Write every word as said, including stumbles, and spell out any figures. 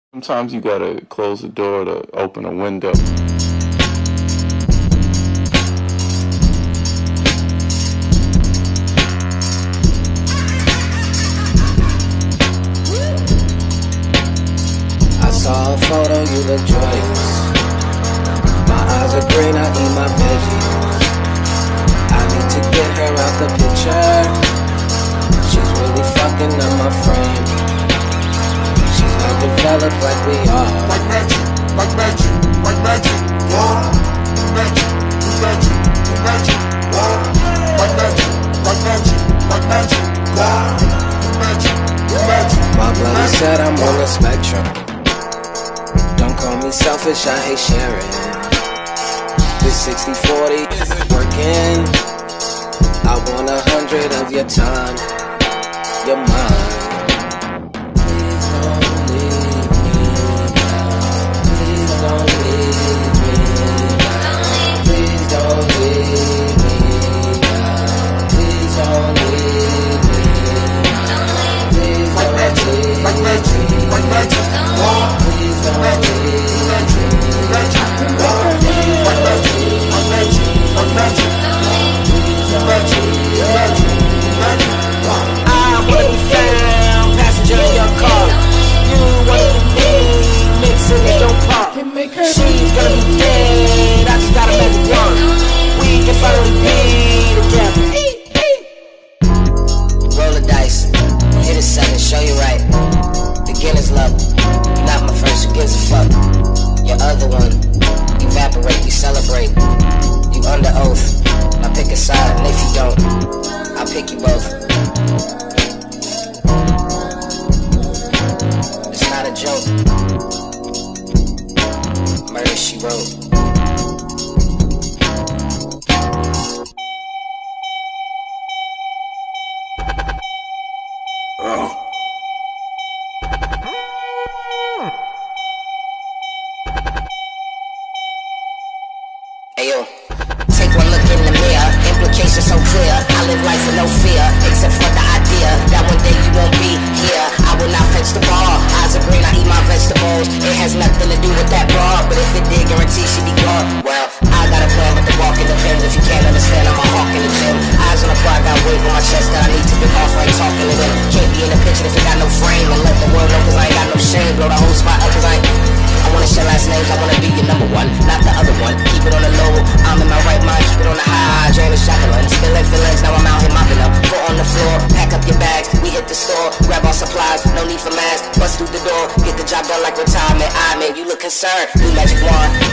Sometimes you gotta close the door to open a window. I saw a photo, you look joyous. My eyes are green, I eat my veggies. I need to get her out the picture. She's really fucking up my frame. She's not developed like we are. Like magic, like magic, like magic, yeah. Magic, magic, magic, yeah. Like magic, like magic, like magic, yeah. Magic, magic. My brother said I'm on the spectrum. Don't call me selfish, I hate sharing. This sixty forty isn't working. I want a hundred of your time. You're mine. Please don't leave me now. Please don't leave me now. Please don't leave me now. Please don't leave me now. Please don't leave me. Like magic, like magic, yeah. Please don't leave me. Magic, magic, like magic, like magic, like magic, magic, magic, magic. I wanna be found, passenger in your car. You wanna be me, mixing it, don't pop. She's gonna be dead, I just got a magic wand. We can finally be together. Roll the dice, hit a seven, show you right. Beginner's luck, you're not my first, who gives a fuck? Your other one, evaporate, we celebrate. You under oath, I pick a side, and if you don't, I'll pick you both. It's not a joke. Murder, she wrote. Oh. Ayo, take one look in the mirror, implications so clear. I live life with no fear, except for the idea that one day you won't be here. I will not fetch the bar, eyes are green, I eat my vegetables. It has nothing to do with that bar, but if it did, guarantee she be gone. Well, I got a plan, but the walk in depends. If you can't understand, I'm a hawk in the gym. Eyes on the fly, got weight on my chest that I need to get off, I ain't talking to them. Can't be in the picture if it got no frame, and let the world know cause I ain't got no shame. Blow the whole spot up cause I ain't I wanna share last names, I wanna be your number one, not the other one. Keep it on the low, I'm in my right mind, keep it on the high. Drain the shotgun, spilling feelings, now I'm out here mopping up. Foot on the floor, pack up your bags, we hit the store, grab our supplies, no need for masks, bust through the door, get the job done like retirement. I man, you look concerned, new magic wand,